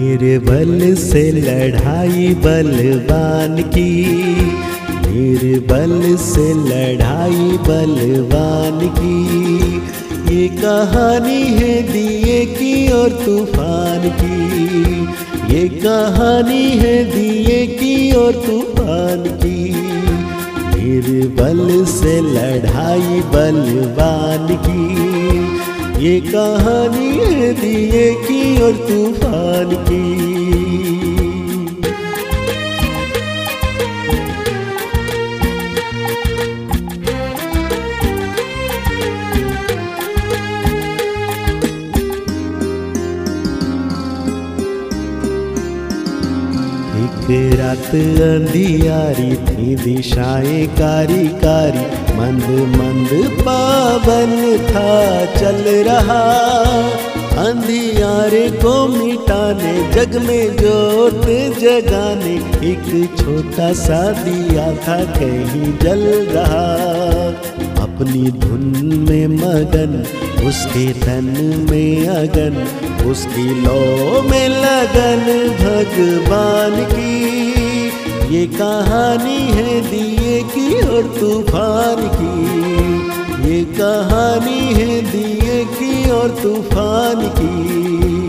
निर्बल से लड़ाई बलवान की, निर्बल से लड़ाई बलवान की। ये कहानी है दिए की और तूफान की, ये कहानी है दिए की और तूफान की। निर्बल से लड़ाई बलवान की, ये कहानी है दिए की और तूफान की। एक रात अंधियारी थी, दिशाएं कारी कारी, मंद मंद पावन था चल रहा। अंधियारे को मिटाने, जग में जोत जगाने, एक छोटा सा दिया था कहीं जल रहा। अपनी धुन में मगन, उसके तन में अगन, उसकी लौ में लगन भगवान की। ये कहानी है दिए की और तूफान की, ये कहानी है दिए की और तूफान की।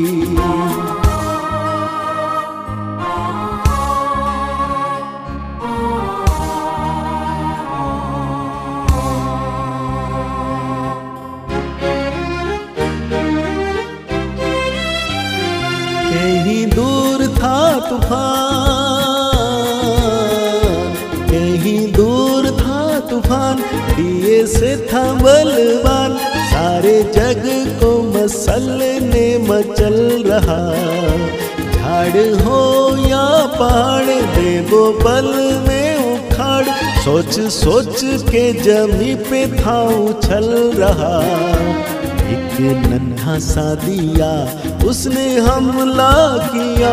कहीं दूर था तूफान, कहीं दूर था तूफान, दिए से था बलवान। सारे जग को मसलने मचल रहा। झाड़ हो या पहाड़, दे वो पल में उखाड़। सोच सोच के जमी पे था उछल रहा। एक नन्हा सा दिया उसने हमला किया,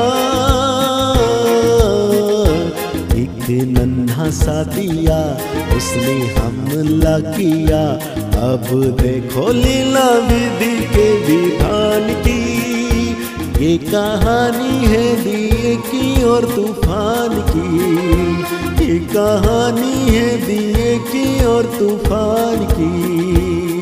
एक नन्हा सा दिया उसने हमला किया। अब देखो लीला विधि के विधान की। ये कहानी है दिए की और तूफान की, ये कहानी है दिए की और तूफान की।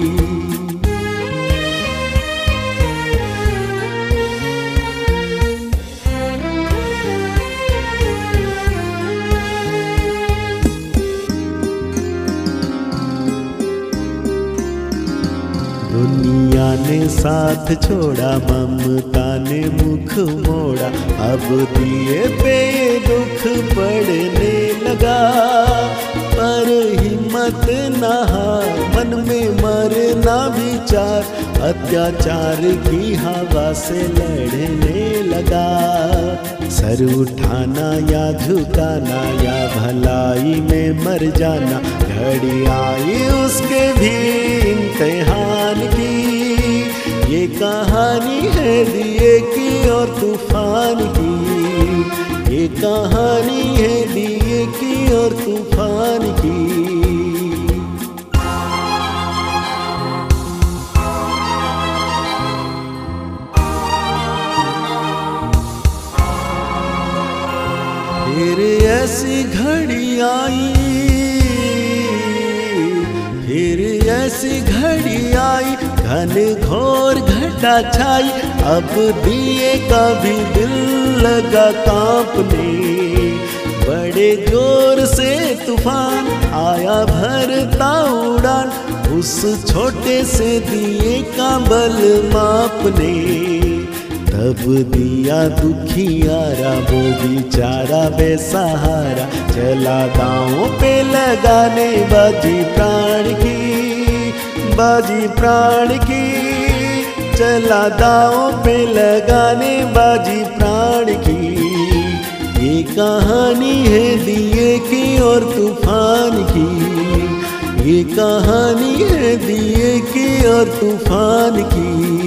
दुनिया ने साथ छोड़ा, ममता ने मुख मोड़ा। अब दिए पे दुख पड़ने लगा, पर हिम्मत ना हार, मन में मरना विचार। अत्याचार की हवा से लड़ने लगा। सर उठाना या झुकाना, या भलाई में मर जाना, घड़ी आई उसके भी इम्तिहान की। ये कहानी है दिए की और तूफान की, ये कहानी है दिए की और तूफान की। फिर ऐसी घड़ी आई, फिर ऐसी घड़ी आई, घन घोर घटा छाई। अब दिए का भी दिल लगा कांपने, बड़े जोर से तूफान आया भरता उड़ान। उस छोटे से दिए का बल मापने, तब दिया दुखियारा वो बेचारा बेसहारा। चला दांव पे लगाने बाजी प्राण की, बाजी प्राण की। चला दांव पे लगाने बाजी प्राण की। ये कहानी है दिए की और तूफान की, ये कहानी है दिए की और तूफान की।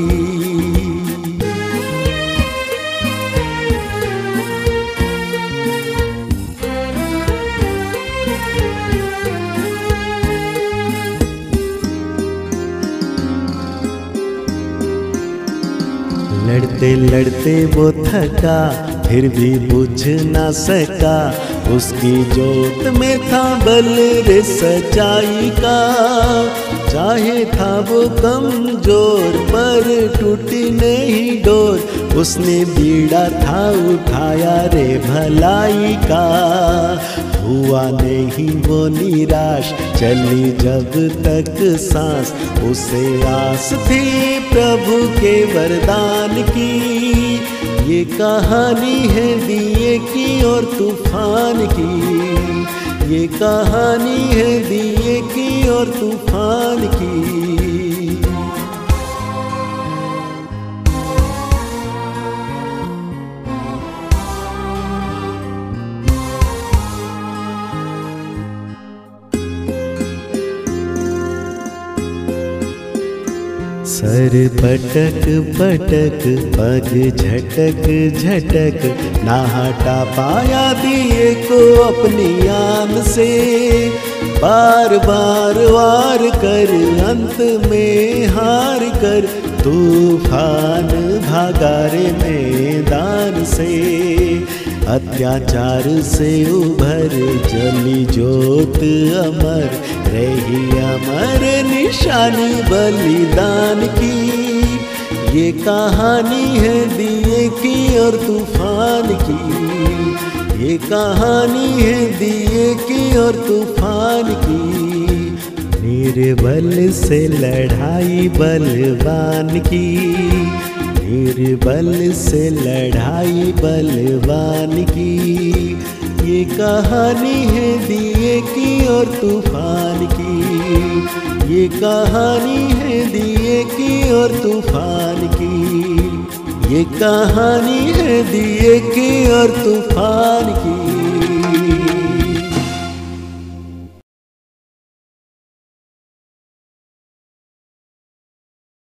लड़ते लड़ते वो थका फिर भी बुझ ना सका, उसकी जोत में था बल रे सच्चाई का। चाहे था वो कमजोर पर टूटी नहीं डोर, उसने बीड़ा था उठाया रे भलाई का। हुआ नहीं वो निराश, चली जब तक सांस, उसे आस थी प्रभु के वरदान की। ये कहानी है दिए की और तूफान की, ये कहानी है दिए की और तूफान की। सर पटक पटक पग झटक झटक, ना हटा पाया दिए को अपनी आन से। बार बार वार कर अंत में हार कर, तूफान भागा रे मैदान से। अत्याचार से उभर जली जोत अमर, रही अमर निशानी बलिदान की। ये कहानी है दिए की और तूफान की, ये कहानी है दिए की और तूफान की। निर्बल से लड़ाई बलवान की, निर्बल से लड़ाई बलवान की। ये कहानी है दिए की और तूफान की, ये कहानी है दिए की और तूफान की। ये कहानी है दिए की और तूफान की।